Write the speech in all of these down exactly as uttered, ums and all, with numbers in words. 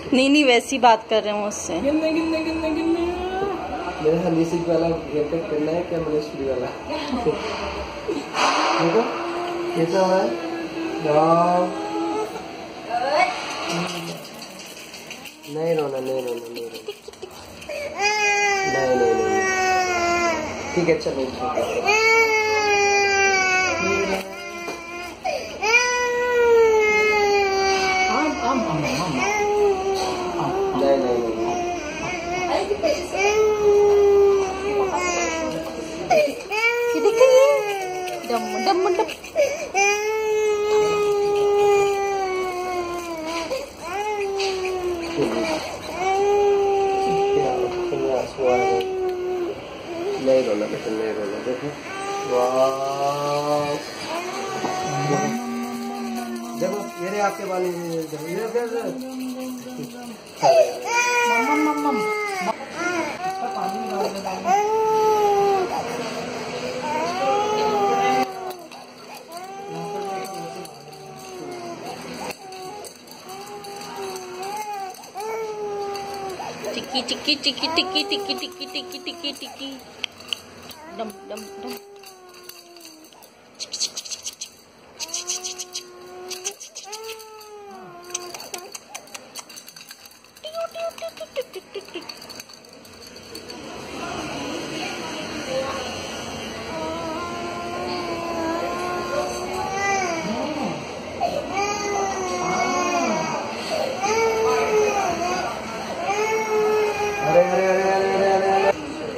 नहीं नहीं वैसी बात कर रहे हूँ उससे। गिनने गिनने गिनने गिनने मेरा हनी सिंह वाला हेयर कट करना है क्या मलेश्वरी वाला? देखो कैसा हुआ है? वाह नहीं रोना नहीं रोना नहीं रोना नहीं नहीं नहीं ठीक है चलो नहीं नहीं डम डम डम नहीं रोना बेटा नहीं रोना देखो वाह देखो ये रहे आपके बाल टिक्की टिक्की टिक्की टिक्की टिक्की टिक्की टिक्की टिक्की टिक्की डम डम डम अरे अरे अरे अरे अरे अरे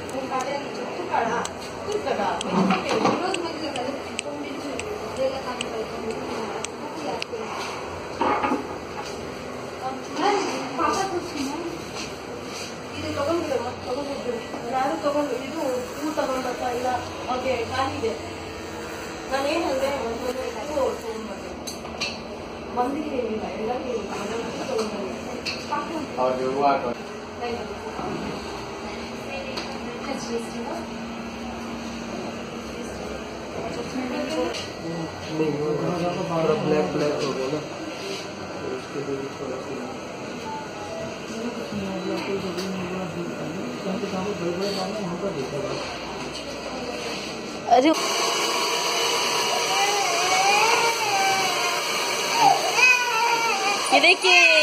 और जो हुआ नहीं थोड़ा ब्लैक ब्लैक हो गया ना उसके लिए थोड़ा सा अरे ये देखिए